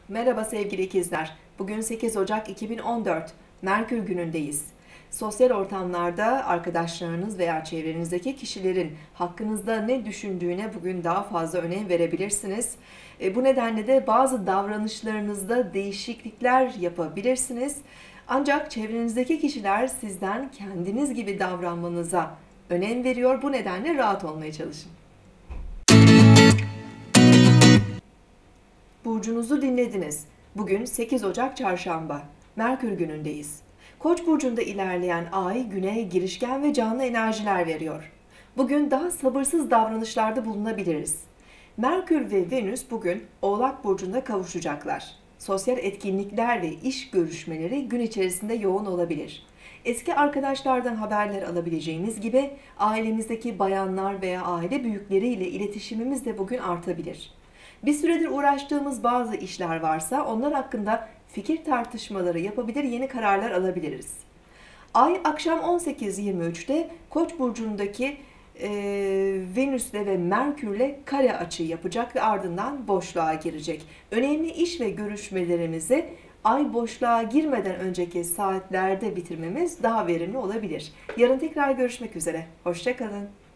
Merhaba sevgili ikizler. Bugün 8 Ocak 2014. Merkür günündeyiz. Sosyal ortamlarda arkadaşlarınız veya çevrenizdeki kişilerin hakkınızda ne düşündüğüne bugün daha fazla önem verebilirsiniz. Bu nedenle de bazı davranışlarınızda değişiklikler yapabilirsiniz. Ancak çevrenizdeki kişiler sizden kendiniz gibi davranmanıza önem veriyor. Bu nedenle rahat olmaya çalışın. Burcunuzu dinlediniz. Bugün 8 Ocak Çarşamba. Merkür günündeyiz. Koç burcunda ilerleyen ay güne girişken ve canlı enerjiler veriyor. Bugün daha sabırsız davranışlarda bulunabiliriz. Merkür ve Venüs bugün Oğlak burcunda kavuşacaklar. Sosyal etkinlikler ve iş görüşmeleri gün içerisinde yoğun olabilir. Eski arkadaşlardan haberler alabileceğiniz gibi ailemizdeki bayanlar veya aile büyükleriyle iletişimimiz de bugün artabilir. Bir süredir uğraştığımız bazı işler varsa onlar hakkında fikir tartışmaları yapabilir, yeni kararlar alabiliriz. Ay akşam 18:23'te Koç burcundaki Venüs'le ve Merkür'le kare açı yapacak ve ardından boşluğa girecek. Önemli iş ve görüşmelerimizi ay boşluğa girmeden önceki saatlerde bitirmemiz daha verimli olabilir. Yarın tekrar görüşmek üzere. Hoşça kalın.